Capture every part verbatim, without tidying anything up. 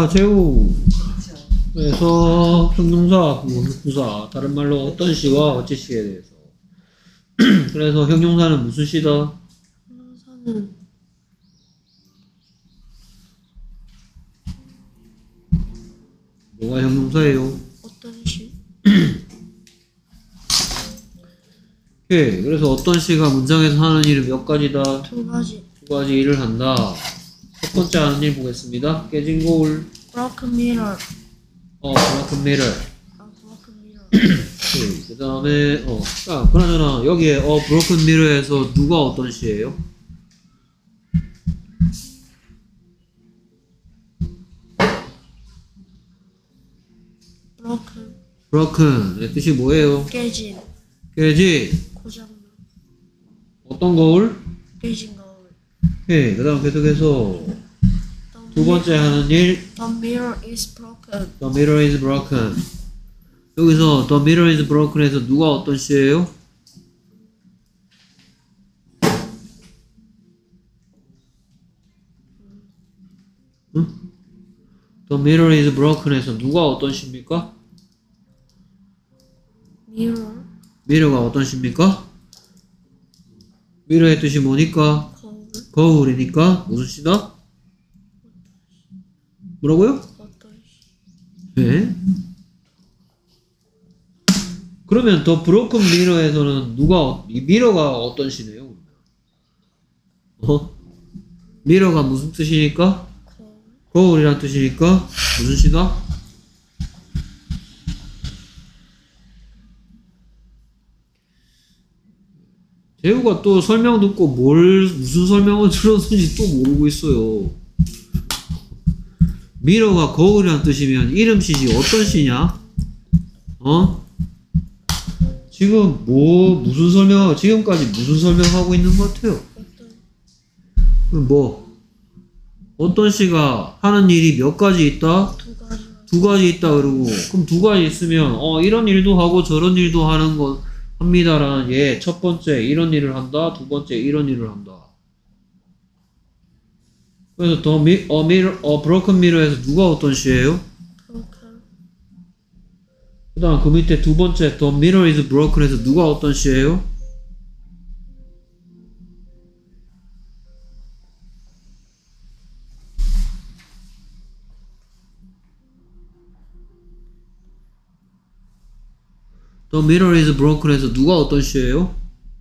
자, 제우. 그래서 형용사, 부사, 다른 말로 어떤 시와 어찌 시에 대해서. 그래서 형용사는 무슨 시다? 형용사는 뭐가 형용사예요? 어떤 시? 오케이. 그래서 어떤 시가 문장에서 하는 일은 몇 가지다? 두 가지. 두 가지 일을 한다. 첫 번째 하는 일 보겠습니다. 깨진 거울. broken mirror. 어, broken mirror. 아, broken mirror. 오케이. 그 다음에, 어, 자, 그나저나, 여기에, 어, broken mirror에서 누가 어떤 시예요? broken. broken의 뜻이 뭐예요? 깨진. 깨진. 고장난. 어떤 거울? 깨진 거울. 오케이. 그 다음 계속해서, The 두 번째 하는 일, The mirror is broken. the mirror is broken. 여기서 the mirror is broken에서 누가 어떤 시예요? 응? the mirror is broken에서 누가 어떤 시입니까? mirror. mirror가 어떤 시입니까? mirror의 뜻이 뭐니까? 거울. 거울이니까 무슨 시다? 뭐라고요? 어떤 시? 네. 그러면 더 브로큰 미러에서는 누가 이 미러가 어떤 시네요? 어? 미러가 무슨 뜻이니까? 거울. 거울이란 뜻이니까 무슨 시다? 재우가 또 설명 듣고 뭘 무슨 설명을 들었는지 또 모르고 있어요. 미러가 거울이란 뜻이면 이름 시지 어떤 시냐? 어? 지금 뭐 무슨 설명 지금까지 무슨 설명하고 있는 것 같아요? 어떤? 뭐 어떤 시가 하는 일이 몇 가지 있다? 두 가지. 두 가지 있다 그러고 그럼 두 가지 있으면 어 이런 일도 하고 저런 일도 하는 거 합니다라는 예 첫 번째 이런 일을 한다 두 번째 이런 일을 한다. 그래서 더 미, 어 미러 어 브로큰 미러에서 누가 어떤 시예요? broken. 그 다음 그 밑에 두 번째 The mirror is broken에서 누가 어떤 시예요? The mirror is broken에서 누가 어떤 시예요?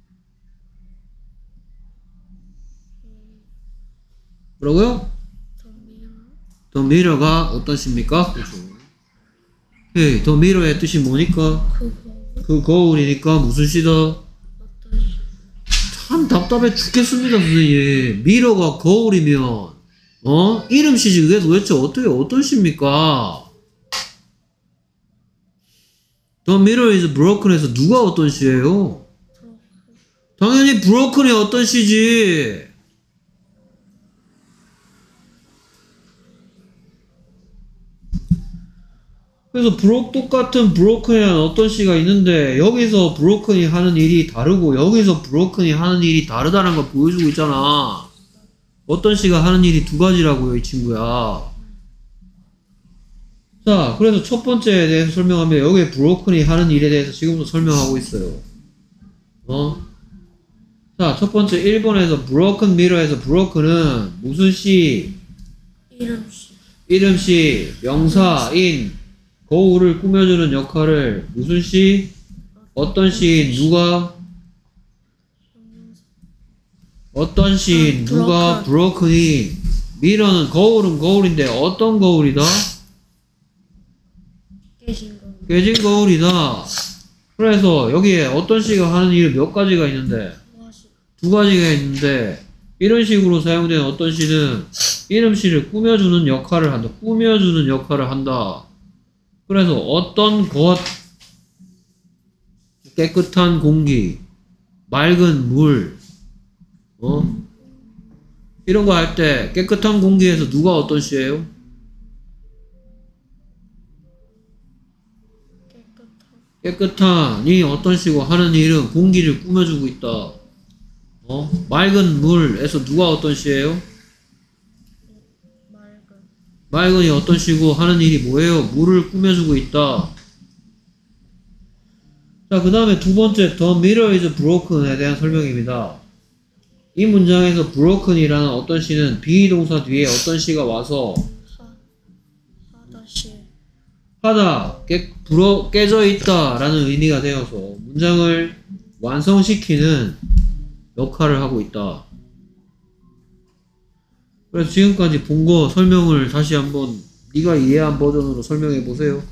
뭐라고요? The mirror. The mirror가 어떤 시입니까? 그렇죠. 오케이. The mirror의 뜻이 뭐니까? 그 거울. 그 거울이니까 무슨 시다? 어떤 시? 참 답답해 죽겠습니다, 선생님. 미러가 거울이면, 어? 이름 시지, 그게 도대체 어떻게, 어떤 시입니까? The mirror is broken에서 누가 어떤 시예요? broken. 당연히 broken의 어떤 시지. 그래서 브로, 똑같은 브로큰이라는 어떤 시가 있는데 여기서 브로큰이 하는 일이 다르고 여기서 브로큰이 하는 일이 다르다는 걸 보여주고 있잖아. 어떤 시가 하는 일이 두 가지라고요, 이 친구야. 자, 그래서 첫 번째에 대해서 설명하면 여기에 브로큰이 하는 일에 대해서 지금도 설명하고 있어요. 어? 자, 첫 번째 일 번에서 broken mirror에서 broken은 무슨 시? 이름 시. 이름 시, 명사, 인, 거울을 꾸며주는 역할을 무슨 시? 어떤 시인 누가? 어떤 시인 누가? 브로큰이. 미러는 거울은 거울인데 어떤 거울이다? 깨진 거울. 깨진 거울이다. 그래서 여기에 어떤 시가 하는 일 몇 가지가 있는데 두 가지. 두 가지가 있는데 이런 식으로 사용된 어떤 시는 이름 시를 꾸며주는 역할을 한다. 꾸며주는 역할을 한다. 그래서 어떤 것, 깨끗한 공기, 맑은 물, 어? 이런 거 할 때 깨끗한 공기에서 누가 어떤 시예요? 깨끗한. 깨끗한이 어떤 시고 하는 일은 공기를 꾸며주고 있다. 어? 맑은 물에서 누가 어떤 시예요? 맑은. 맑은이 어떤 시고 하는 일이 뭐예요? 물을 꾸며주고 있다. 자, 그 다음에 두 번째, the mirror is broken에 대한 설명입니다. 이 문장에서 broken이라는 어떤 시는 비동사 뒤에 어떤 시가 와서 하 하다시 하다, 깨, 불어, 깨져 있다 라는 의미가 되어서 문장을 완성시키는 역할을 하고 있다. 그래서 지금까지 본 거 설명을 다시 한번 네가 이해한 버전으로 설명해 보세요.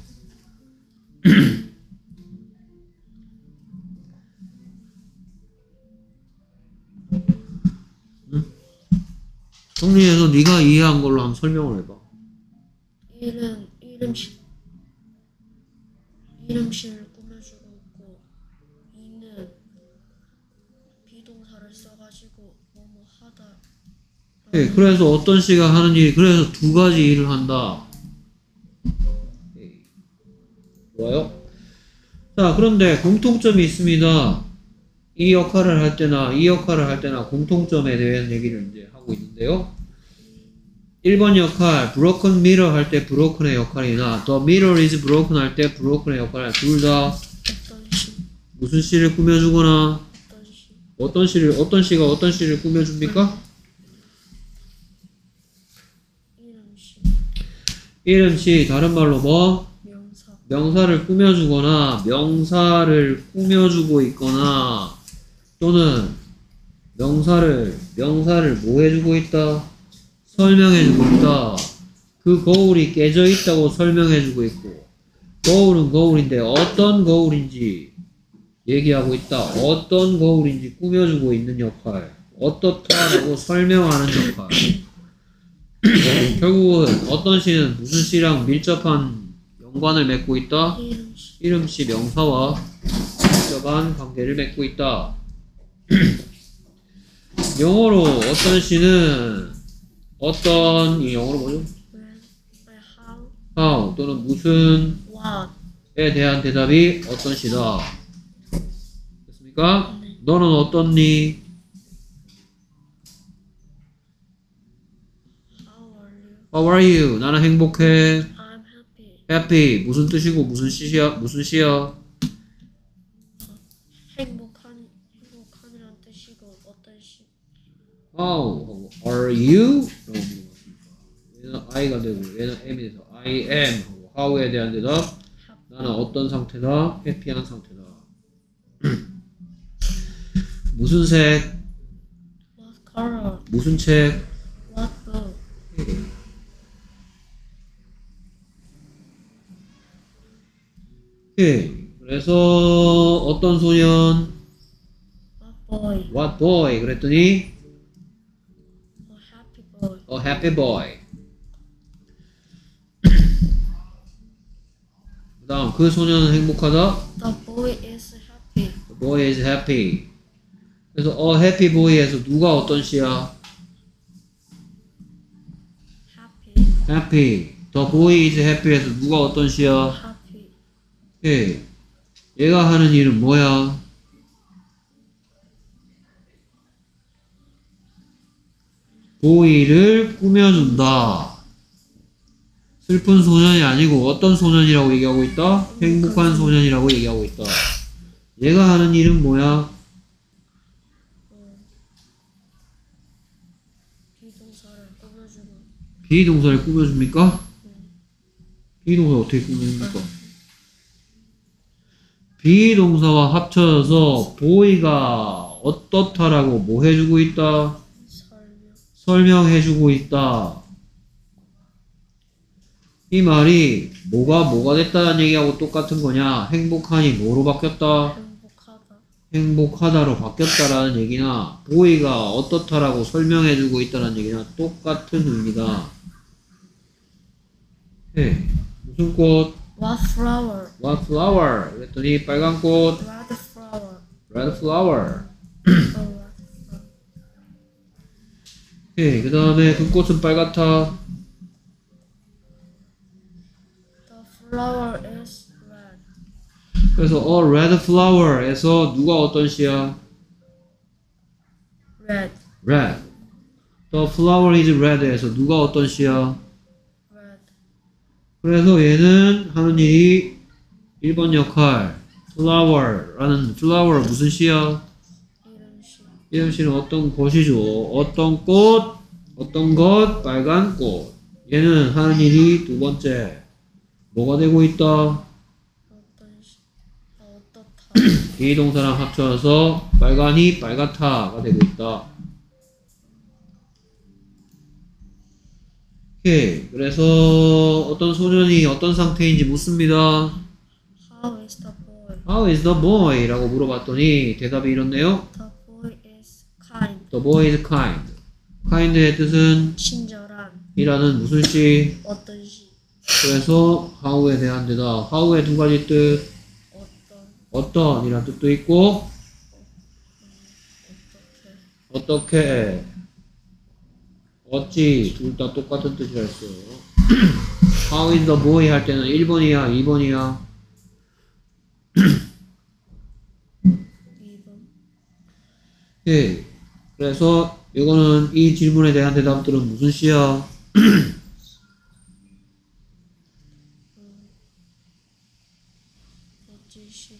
응? 정리해서 네가 이해한 걸로 한번 설명을 해봐. 일은 이름실 이름실을 꾸며주고 있고 이는 비동사를 써가지고 뭐뭐 하다. 네, 그래서 어떤 시가 하는 일이 그래서 두 가지 일을 한다. 네. 좋아요. 자, 그런데 공통점이 있습니다. 이 역할을 할 때나 이 역할을 할 때나 공통점에 대한 얘기를 이제 하고 있는데요. 일 번 역할 broken mirror 할 때 broken의 역할이나 the mirror is broken 할 때 broken의 역할 둘 다 어떤 시 무슨 시를 꾸며주거나 어떤 시 어떤 시를 어떤 시가 어떤 시를 꾸며줍니까? 이름실 이름시 다른 말로 뭐? 명사 명사를 꾸며주거나 명사를 꾸며주고 있거나 또는 명사를 명사를 뭐 해주고 있다? 설명해주고 있다. 그 거울이 깨져 있다고 설명해주고 있고 거울은 거울인데 어떤 거울인지 얘기하고 있다. 어떤 거울인지 꾸며주고 있는 역할 어떻다라고 설명하는 역할 결국은 어떤 시는 무슨 시랑 밀접한 연관을 맺고 있다? 이름실 이름시 명사와 밀접한 관계를 맺고 있다. 영어로 어떤 시는 어떤 이 영어로 뭐죠? when how how 또는 무슨에 what 대한 대답이 어떤 시다. 됐습니까? 네. 너는 어떻니? how are you How are you? 나는 행복해. I'm happy happy 무슨 뜻이고 무슨 시야? 무슨 시야? 행복한 행복한이란 뜻이고 어떤 시 How are you? 라고 물어봤습니다. 얘는 I가 되고 얘는 M이 돼서 I am 하고 how에 대한 대답 나는 어떤 상태다? 해피한 상태다. 무슨 색? what color 무슨 책? what book 오케이. 그래서 어떤 소년? what boy What boy? 그랬더니 a happy boy a happy boy. 그 다음 그 소년은 행복하다? the boy is happy The boy is happy. 그래서 a happy boy에서 누가 어떤 시야? happy happy. The boy is happy에서 누가 어떤 시야? happy 오케이. 얘가 하는 일은 뭐야? 보이를 꾸며준다. 슬픈 소년이 아니고 어떤 소년이라고 얘기하고 있다? 행복한 소년이라고 얘기하고 있다. 얘가 하는 일은 뭐야? 비동사를 꾸며주고 비동사를 꾸며줍니까? 비동사 어떻게 꾸며줍니까? 비동사와 합쳐져서 보이가 어떻다라고 뭐 해주고 있다? 설명 설명해주고 있다. 이 말이 뭐가 뭐가 됐다는 얘기하고 똑같은 거냐? 행복하니 뭐로 바뀌었다? 행복하다 행복하다로 바뀌었다라는 얘기나 보이가 어떻다라고 설명해주고 있다는 얘기나 똑같은 의미다. 네. 무슨 꽃? what flower What flower? 그랬더니 빨간 꽃 red flower Red flower. oh, red flower 오케이. 그 다음에 그 꽃은 빨갛다. the flower is red 그래서 a red flower에서 누가 어떤 시야? red Red. The flower is red에서 누가 어떤 시야? red 그래서 얘는 하는 일이 일 번 역할 flower라는 flower 무슨 시야? 이름 시 이름 씨는 어떤 것이죠? 어떤 꽃, 어떤 것, 빨간 꽃. 얘는 하는 일이 두 번째 뭐가 되고 있다? 어떤 시 아, 어떻다 비동사랑 합쳐서 빨간이 빨갛다가 되고 있다. 오케이. 그래서 어떤 소년이 어떤 상태인지 묻습니다. How is the boy? How is the boy? 라고 물어봤더니 대답이 이렇네요. The boy is kind. The boy is kind. kind의 뜻은 친절한. 이라는 무슨 시? 어떤 시 그래서 how에 대한 대답. how의 두 가지 뜻. 어떤 어떤 이란 뜻도 있고 어떻게 어떻게 어찌 둘 다 똑같은 뜻이라 했어요. How is the boy 할 때는 일 번이야 이 번이야? 이 번 예. 그래서 이거는 이 질문에 대한 대답들은 무슨 시야? 어찌 시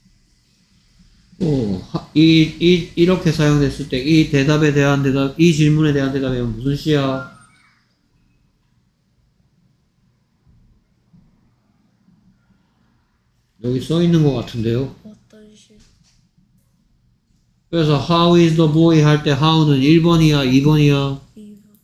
어, 하- 이, 이, 이렇게 사용됐을 때 이 대답에 대한 대답, 이 질문에 대한 대답이 무슨 시야? 여기 써 있는 것 같은데요. 어떤 시 그래서 how is the boy 할 때 how는 일 번이야, 이 번이야? 이 번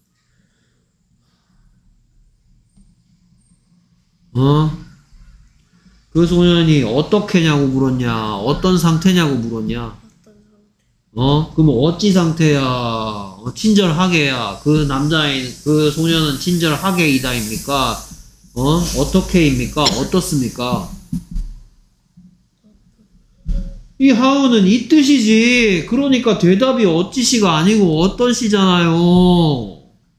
어? 그 소년이 어떻게냐고 물었냐, 어떤 상태냐고 물었냐? 어떤 상태 어? 그럼 어찌 상태야? 어, 친절하게야. 그 남자인, 그 소년은 친절하게이다입니까? 어? 어떻게입니까? 어떻습니까? 이 how는 이 뜻이지. 그러니까 대답이 어찌 시가 아니고 어떤 시잖아요.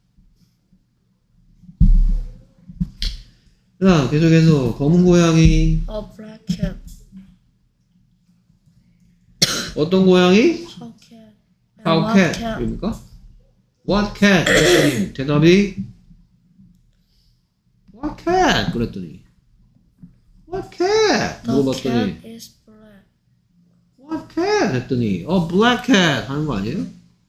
자, 계속해서 검은 고양이. A black cat. 어떤 고양이? How cat. And How what cat. cat? 입니까? What cat? 그랬더니 대답이 What cat? 그랬더니 What cat? The 물어봤더니 cat is black. What cat? 했더니 어 black cat 하는 거 아니에요?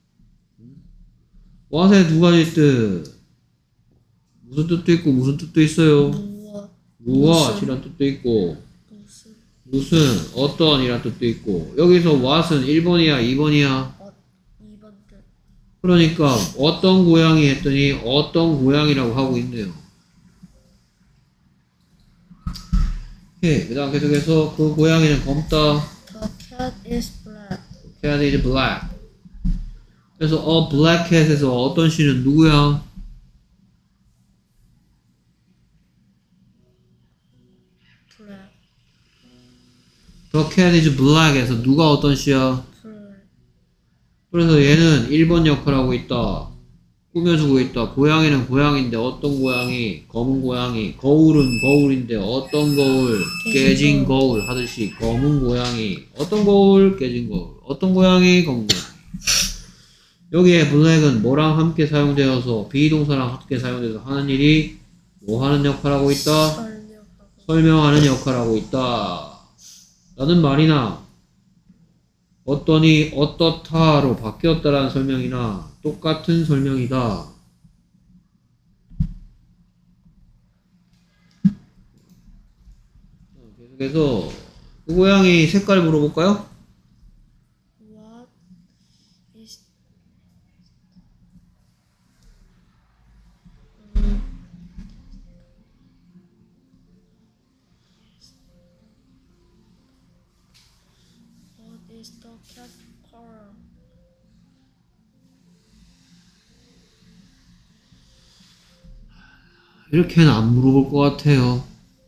what의 두 가지 뜻 무슨 뜻도 있고 무슨 뜻도 있어요? 무엇 무엇이란 뜻도 있고 무슨 무슨 어떤 이란 뜻도 있고 여기서 what은 일 번이야 이 번이야? 어 이 번 뜻. 그러니까 어떤 고양이 했더니 어떤 고양이라고 하고 있네요. 오케이. 그 다음 계속해서 그 고양이는 검다. The cat is black. cat is black. 그래서 a black cat에서 어떤 시는 누구야? black. The cat is black에서 누가 어떤 시야? black. 그래서 얘는 일 번 역할하고 있다. 꾸며주고 있다. 고양이는 고양인데 어떤 고양이? 검은 고양이. 거울은 거울인데 어떤 거울? 깨진 깨진 거울 하듯이 검은 고양이. 어떤 거울? 깨진 거울. 어떤 고양이? 검은 고양이. 여기에 black은 뭐랑 함께 사용되어서 비동사랑 함께 사용돼서 하는 일이 뭐 하는 역할하고 있다? 설명하고. 설명하는 역할하고 있다. 라는 말이나 어떠니 어떻다로 바뀌었다라는 설명이나 똑같은 설명이다. 계속해서 그 고양이 색깔 물어볼까요? What is 음, What is the cat color? 이렇게는 안 물어볼 것 같아요.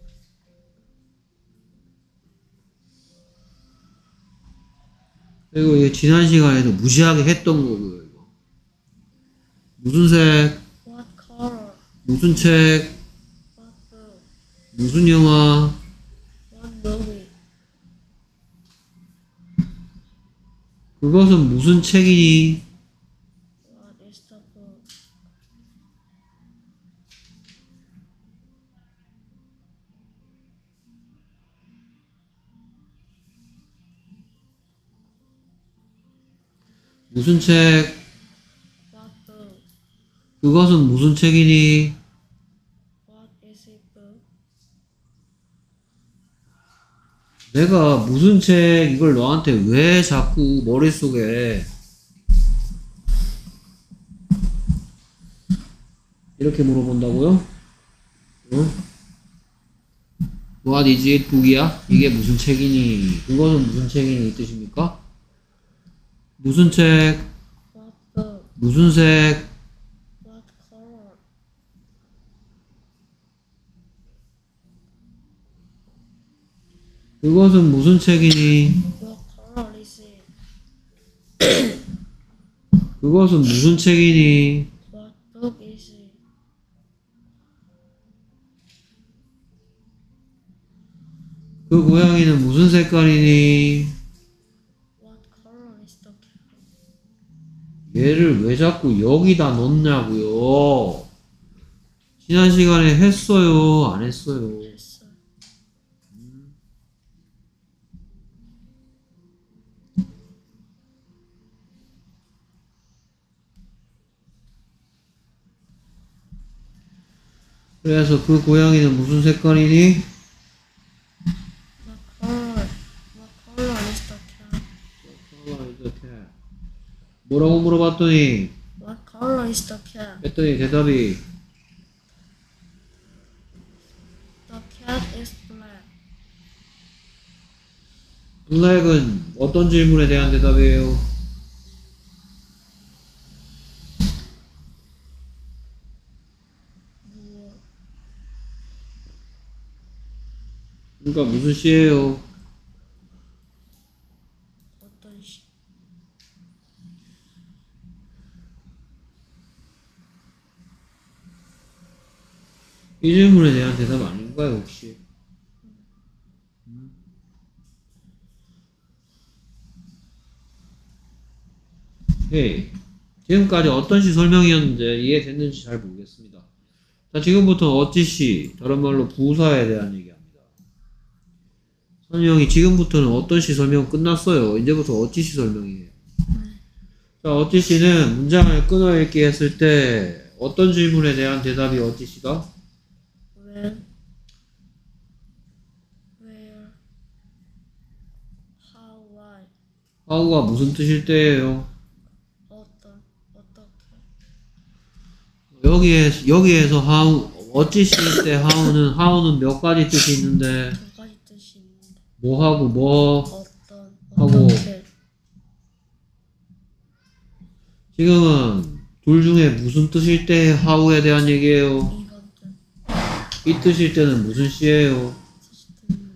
그리고 이게 지난 시간에도 무시하게 했던 거고요. 이거. 무슨 색? What color? 무슨 책? What book? 무슨 영화? What movie? 그것은 무슨 책이니? What is the book? 무슨 책? What book? 그것은 무슨 책이니? What is a book? 내가 무슨 책 이걸 너한테 왜 자꾸 머릿속에 이렇게 물어본다고요? 응? What is it book이야? 이게 무슨 책이니? 그것은 무슨 책이니? 이 뜻입니까? 무슨 책? What book? 무슨 색? What color? 그것은 무슨 책이니? What color is it? 그것은 무슨 책이니? What book is it? 그 고양이는 무슨 색깔이니? What color is the cat? 얘를 왜 자꾸 여기다 넣냐고요? 지난 시간에 했어요? 안 했어요? 했어요. 그래서 그 고양이는 무슨 색깔이니? What color? What color is the cat? 이렇게 뭐라고 물어봤더니 What color is the cat? 했더니 대답이 The cat is black. 블랙은 어떤 질문에 대한 대답이에요? 무엇? 그러니까 무슨 시예요? 어떤 시? 이 질문에 대한 대답 아닌가요 혹시? 네. 지금까지 어떤 시 설명이었는데 이해됐는지 잘 모르겠습니다. 자, 지금부터 어찌시, 다른 말로 부사에 대한 얘기합니다. 설명이 지금부터는 어떤 시 설명 끝났어요. 이제부터 어찌시 설명이에요. 자, 어찌시는 문장을 끊어읽기 했을 때 어떤 질문에 대한 대답이 어찌시다? When? Where? How? Why? how가 무슨 뜻일 때예요? 어떤? 어떻게? 여기에, 여기에서 how, 어찌시일 때 how는, how는 몇 가지 뜻이 있는데 두 가지 뜻이 있는데 뭐하고 뭐 어떤? 하고. 어떻게? 지금은 둘 중에 무슨 뜻일 때 how에 대한 얘기예요? 이건 뜻. 이 뜻일 때는 무슨 시예요? 뜻이 듣는.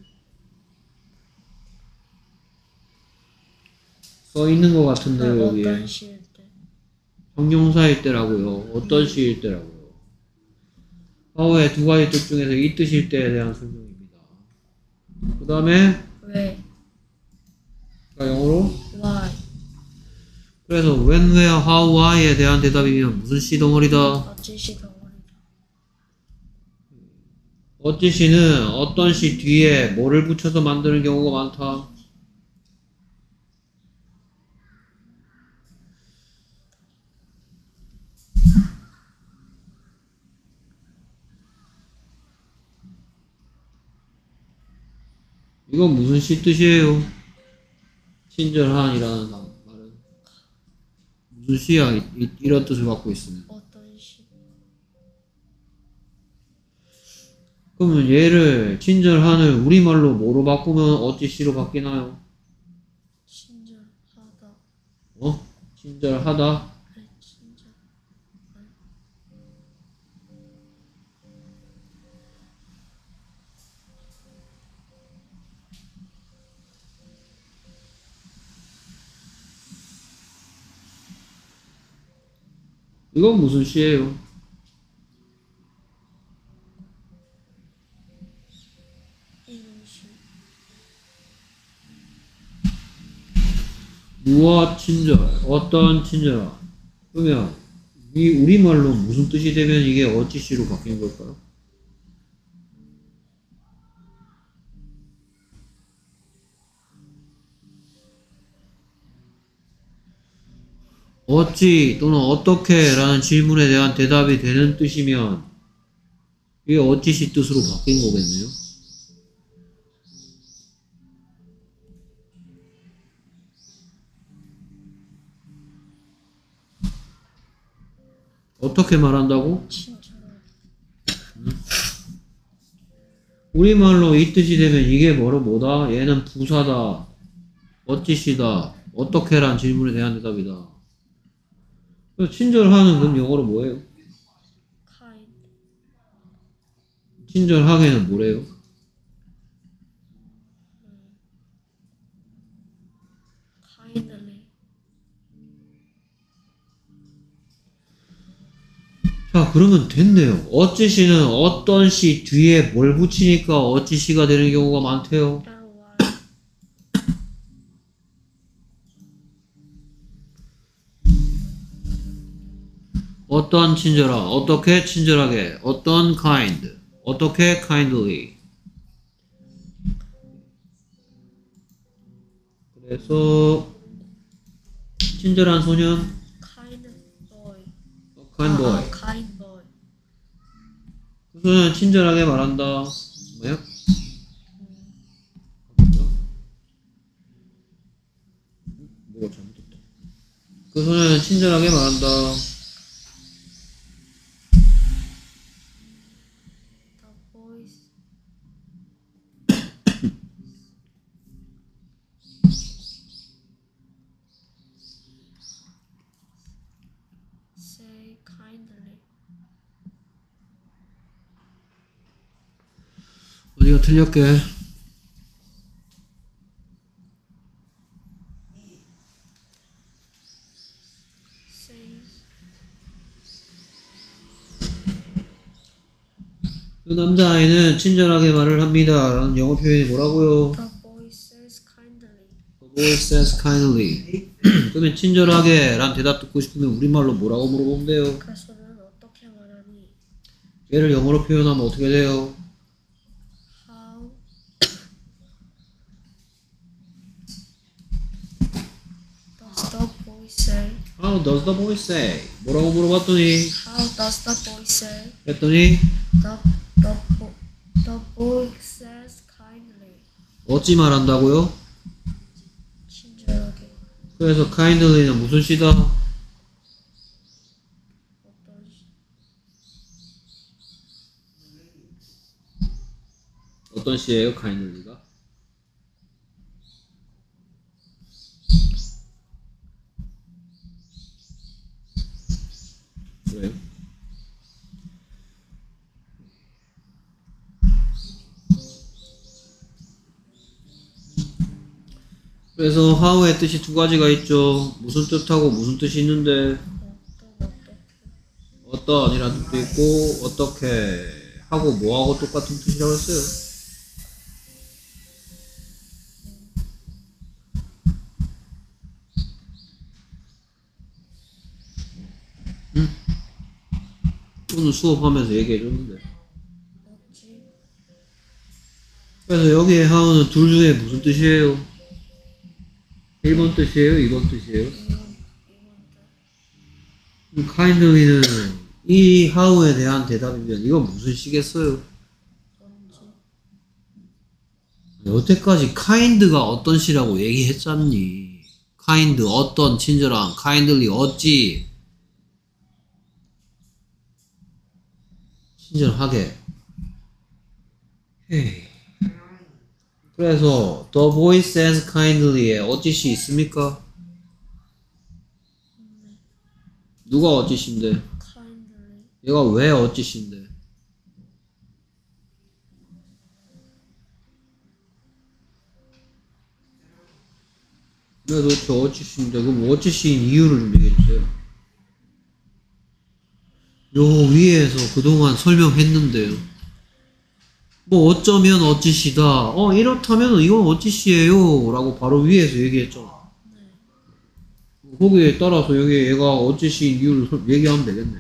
써 있는 것 같은데요, 여기에. 어떤 시일 때? 형용사일 때라고요. 어떤 시일 때라고요. how의 두 가지 뜻 중에서 이 뜻일 때에 대한 설명입니다. 그 다음에 왜? 영어로 Why? 그래서 when, where, how, why에 대한 대답이면 무슨 시 덩어리다? 어찌시 덩어리다. 어찌 시는 어떤 시 뒤에 뭐를 붙여서 만드는 경우가 많다? 이건 무슨 시 뜻이에요? 친절한이라는 말은 무슨 시야? 이, 이, 이런 뜻을 갖고 있습니다. 어떤 시? 그러면 얘를 친절한을 우리말로 뭐로 바꾸면 어찌 시로 바뀌나요? 친절하다. 어? 친절하다? 그래, 친절. 이건 무슨 시예요? 이런 시. 무엇 친절? 어떤 친절? 그러면 이 우리말로 무슨 뜻이 되면 이게 어찌 시로 바뀌는 걸까요? 어찌 또는 어떻게 라는 질문에 대한 대답이 되는 뜻이면 이게 어찌시 뜻으로 바뀐 거겠네요. 어떻게 말한다고? 친절하게. 우리말로 이 뜻이 되면 이게 뭐로 뭐다? 얘는 부사다. 어찌시다. 어떻게란 질문에 대한 대답이다. 그래서 친절하는 건 영어로 뭐예요? kind. 친절하게는 뭐래요? kindly. 자, 그러면 됐네요. 어찌시는 어떤 시 뒤에 뭘 붙이니까 어찌시가 되는 경우가 많대요. ly. 어떤 친절한, 어떻게 친절하게, 어떤 kind, 어떻게 kindly. 그래서 친절한 소년, kind boy. kind boy. 아, 아, kind boy. 그 소년은 친절하게 말한다. 뭐야? 뭐가 잘못됐다. 그 소년은 친절하게 말한다. The boys say kindly. 어디가 틀렸게? Says 그 남자아이는 친절하게 말을 합니다. 라는 영어 표현이 뭐라고요? the boy says kindly. The boy says kindly. 그러면 친절하게 란 대답 듣고 싶으면 우리말로 뭐라고 물어보면 돼요? 그 소는 어떻게 말하니? 얘를 영어로 표현하면 어떻게 돼요? How does the boy say? How does the boy say? 뭐라고 물어봤더니 How does the boy say? 했더니 The the bo- the boy says kindly. 어찌 말한다고요? 친절하게. 그래서 kindly는 무슨 시다? 어떤 시- 어떤 시예요? kindly가? 그래요? 그래서 how의 뜻이 두 가지가 있죠. 무슨 뜻하고 무슨 뜻이 있는데 어떤 어떻게 어떤이라는 뜻도 있고 어떻게 하고 뭐하고 똑같은 뜻이라고 했어요. 응? 오늘 수업하면서 얘기해줬는데. 어찌 그래서 여기에 how는 둘 중에 무슨 뜻이에요? 일 번 뜻이에요? 이 번 뜻이에요? 이번 이번 때 kindly는 이 how에 대한 대답이면 이건 무슨 시겠어요? 언제 여태까지 kind가 어떤 시라고 얘기했잖니. kind 어떤 친절한 kindly 어찌 친절하게. 헤이. 그래서 the boy says kindly에 어찌시 있습니까? 누가 어찌신데? kindly. 얘가 왜 어찌신데? 왜 도대체 어찌신데? 그럼 어찌신 이유를 좀 얘기해주세요. 요 위에서 그동안 설명했는데요. 뭐 어쩌면 어찌시다. 어 이렇다면 이건 어찌시예요 라고 바로 위에서 얘기했잖아. 네. 거기에 따라서 여기 얘가 어찌시인 이유를 설- 얘기하면 되겠네.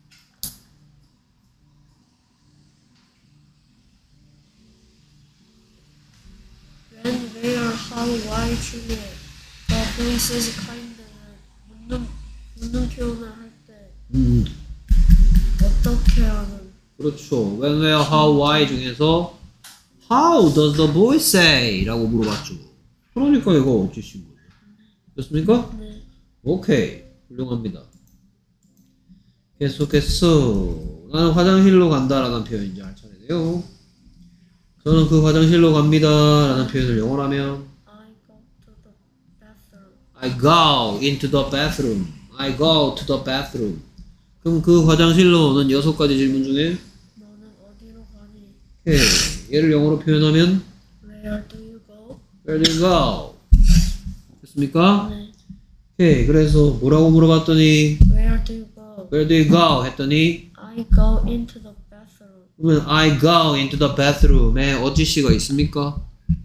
When, where, how, why, 중에 the boy says kindly는 묻는 묻는 표현을 할 때 음, 어떻게 하는? 그렇죠. when, where, how, why 중에서 how does the boy say? 라고 물어봤죠. 그러니까 이거 어찌신 거예요. 됐습니까? 네. 오케이. 훌륭합니다. 계속해서 나는 화장실로 간다라는 표현 이제 할 차례네요. 저는 그 화장실로 갑니다 라는 표현을 영어로 하면 I go to the bathroom. I go into the bathroom. I go to the bathroom. 그럼 그 화장실로는 여섯 가지 질문 중에 너는 어디로 가니? 오케이. 얘를 영어로 표현하면 Where do you go? Where do you go? 됐습니까? 네. 오케이. 그래서 뭐라고 물어봤더니 Where do you go? Where do you go? 했더니 I go into the bathroom. 그러면 I go into the bathroom에 어찌시가 있습니까?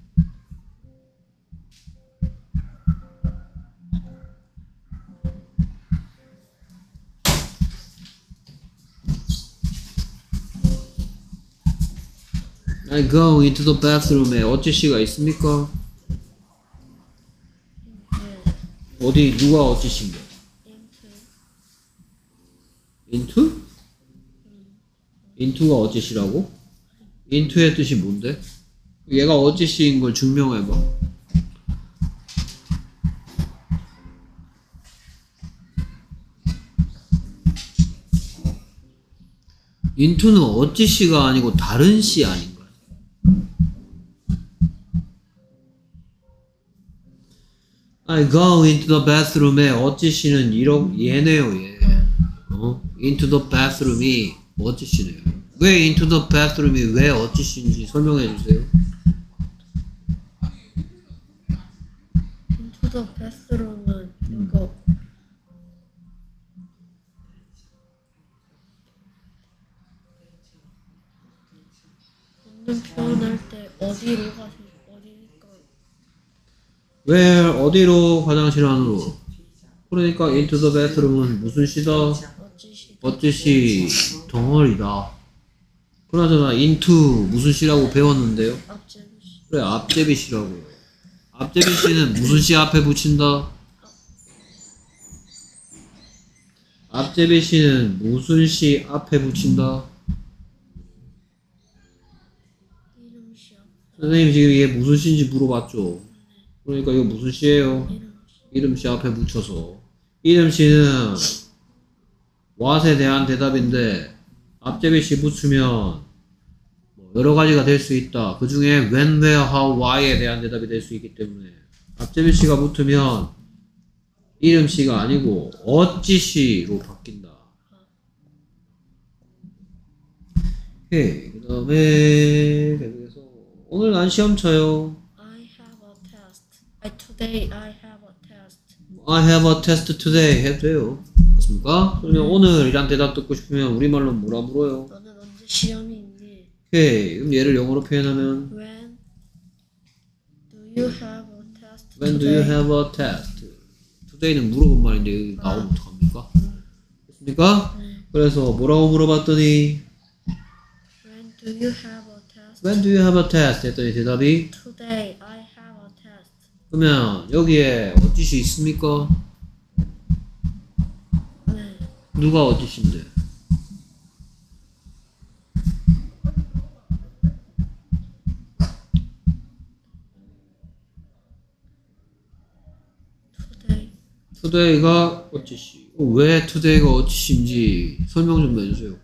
I go into the bathroom에 어찌시가 있습니까? 네. 어디 누가 어찌신가? Into. into? into가 어찌시라고? into의 뜻이 뭔데? 얘가 어찌시인 걸 증명해봐. into는 어찌시가 아니고 다른 시 아닌가? I go into the bathroom에 어찌시는 이러 얘네요 얘. 어? into the bathroom이 어찌시네요. 왜 into the bathroom이 왜 어찌시인지 설명해 주세요. Into the bathroom은 이거 묻는 표현할 때 어디로 가시? 어디니까 where 어디로 화장실 안으로. 그러니까 into the bathroom은 무슨 시다? 어찌시? 어찌시 덩어리다. 그나저나 into 무슨 시라고 배웠는데요? 앞제시. 그래 앞제비 시라고요. 앞제비 시는 무슨 시 앞에 붙인다? 앞제비 시는 무슨 시 앞에 붙인다? 이름시 앞. 선생님 지금 이게 무슨 시인지 물어봤죠? 그러니까 이거 무슨 시예요? 이름시. 이름시 앞에 붙여서 이름시는 what에 대한 대답인데 앞제비시 붙으면 뭐 여러 가지가 될 수 있다. 그 중에 when, where, how, why에 대한 대답이 될 수 있기 때문에 앞제비시가 붙으면 이름시가 아니고 어찌시로 바뀐다. 오케이. 그 다음에 계속해서 오늘 난 시험 쳐요. I have a test. I today I have a test. I have a test today 해도 돼요. 맞습니까? 그러면 오늘이란 대답 듣고 싶으면 우리말로 뭐라 물어요? 너는 언제 시험이 있니? 오케이. 그럼 얘를 영어로 표현하면 When do you have a test? When do you have a test? today는 물어본 말인데 여기 나오면 어떡합니까? 됐습니까? 네. 그래서 뭐라고 물어봤더니 When do you have a test? When do you have a test? 했더니 대답이 Today I have a test. 그러면 여기에 어찌시 있습니까? 네. 누가 어찌신데? Today. today가 어찌시. 왜 today가 어찌신지 설명 좀 해주세요.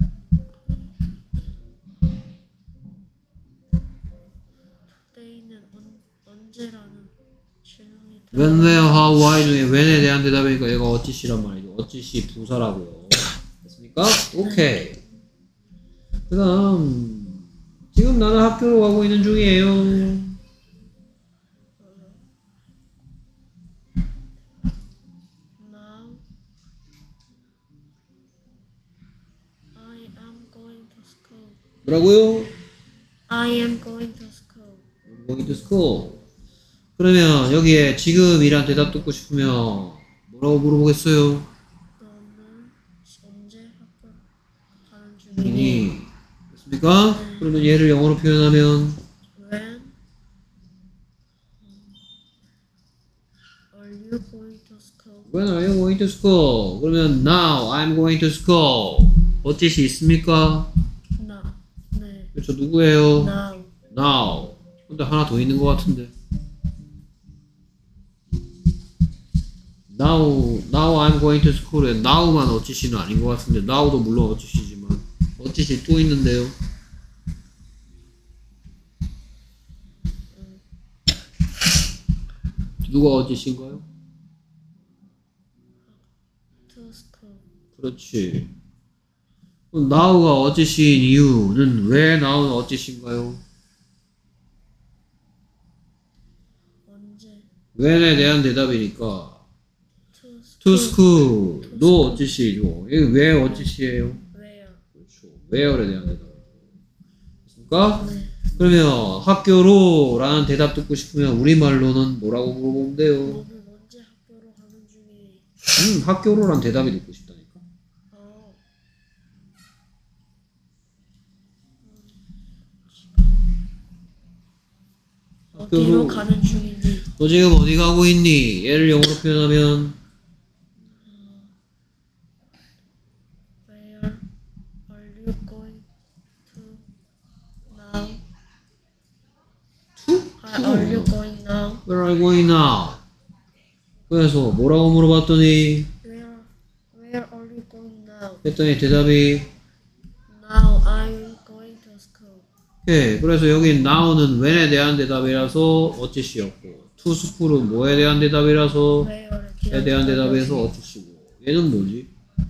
Today는 언, 언제라는 질문이 when, where, how, why 중에 when에 대한 대답이니까 얘가 어찌시란 말이죠. 어찌시 부사라고요. 됐습니까? 오케이. 그 다음 지금 나는 학교로 가고 있는 중이에요. Now I am going to school. 뭐라고요? I am going to school. going to school. 그러면 여기에 지금이란 대답 듣고 싶으면 뭐라고 물어보겠어요? 너는 언제 학교 가는 중이니? 이 됐습니까? 그러면 얘를 영어로 표현하면 When are you going to school? When are you going to school? 그러면 now I'm going to school. 어찌시 있습니까? Now. 네. 그렇죠. 누구예요? Now. now. 근데 하나 더 있는 것 같은데. now, now I'm going to school에 now만 어찌시는 아닌 것 같은데 now도 물론 어찌시지만 어찌시 또 있는데요. 누가 어찌신가요? To school. 그렇지. 그럼 now가 어찌시인 이유는 왜 now는 어찌신가요? 언제? when에 대한 대답이니까 To to school. school도 어찌시죠. 이게 왜 어찌시예요? Where? 그렇죠. where에 대한 대답. 됐습니까? 네. 그러면 학교로 라는 대답 듣고 싶으면 우리말로는 뭐라고 물어보면 돼요? 너는 언제 학교로 가는 중이? 음, 학교로란 대답이 듣고 싶다니까. 어. 어디로 가는 중이니? 너 지금 어디 가고 있니? 얘를 영어로 표현하면 Where are you going to now? to? Where are you going now? Where are you going now? 그래서 뭐라고 물어봤더니 Where Where are you going now? 했더니 대답이 Now I'm going to school. 예, 그래서 여기 now는 when에 대한 대답이라서 어찌시였고 to school은 뭐에 대한 대답이라서 Where에 에 대한 대답에서 어찌시고 얘는 뭐지?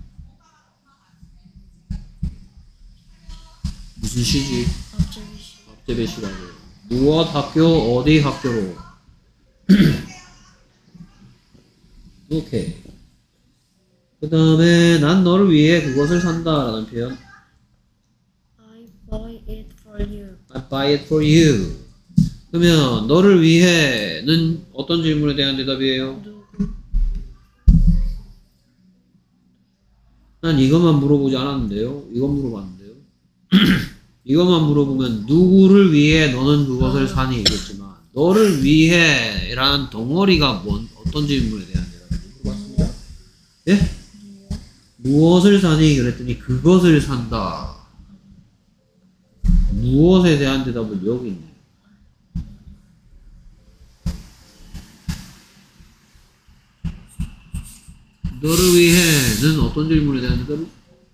무슨 시지? 갑자기 시- 앞제배 시라고 무엇 학교 어디 학교로 오케이. 그 다음에 난 너를 위해 그것을 산다 라는 표현 I buy it for you. I buy it for you. 그러면 너를 위해는 어떤 질문에 대한 대답이에요? 누구? 난 이것만 물어보지 않았는데요. 이건 물어봤는데요. 이것만 물어보면 누구를 위해 너는 그것을 사니 이겠지만 너를 위해 라는 덩어리가 뭔 어떤 질문에 대한 대답인지 물어봤습니다. 예? 무엇을 사니 그랬더니 그것을 산다. 무엇에 대한 대답은 여기 있네요. 너를 위해는 어떤 질문에 대한 대답이?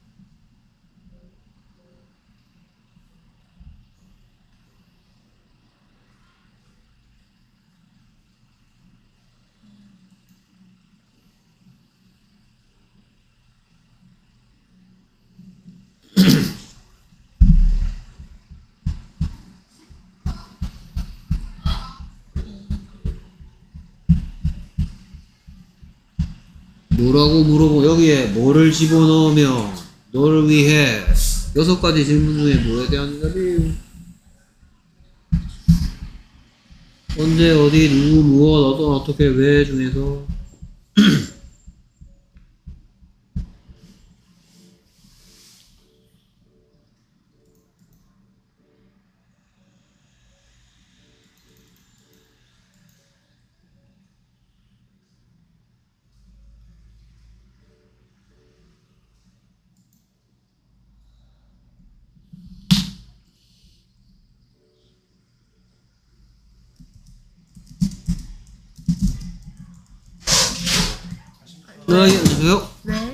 뭐라고 물어보 여기에 뭐를 집어넣으면 너를 위해 여섯 가지 질문 중에 뭐에 대한 대답이에요? 언제 어디 누구 무엇 어떤 어떻게 왜 중에서 그래요? 왜?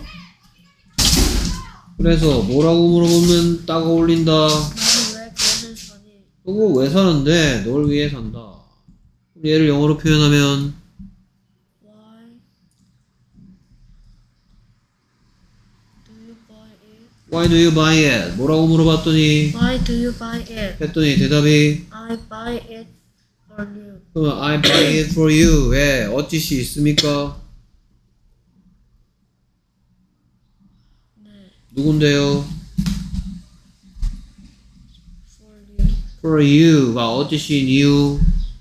그래서 뭐라고 물어보면 딱 어울린다. 나는 왜 그것을 사니? 그거 왜 사는데 널 위해 산다. 얘를 영어로 표현하면 Why do you buy it? Why do you buy it? 뭐라고 물어봤더니 Why do you buy it? 했더니 대답이 I buy it for you. 그러면 I buy it for you. 왜? 어찌시 있습니까? 네. 누군데요? For you. For you가 어찌시인 이유.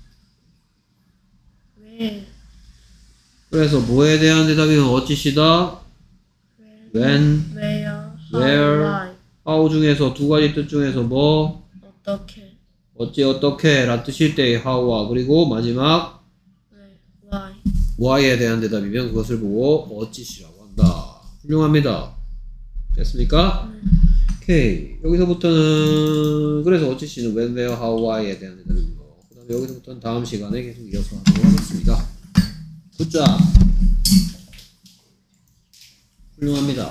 왜? 그래서 뭐에 대한 대답이면 어찌시다. When, Where? How? where, Why? how 중에서 두 가지 뜻 중에서 뭐 어떻게? 어찌 어떻게 라 뜻일 때의 how와 그리고 마지막 왜? Why? why에 대한 대답이면 그것을 보고 어찌시라고 한다. 훌륭합니다. 됐습니까? 오케이. 여기서부터는 그래서 어찌시는 when, where, how, why에 대한 대답이고 그 다음에 여기서부터는 다음 시간에 계속 이어서 하도록 하겠습니다. 굿잡. 훌륭합니다.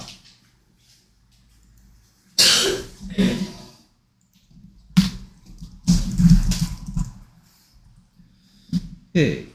오케이.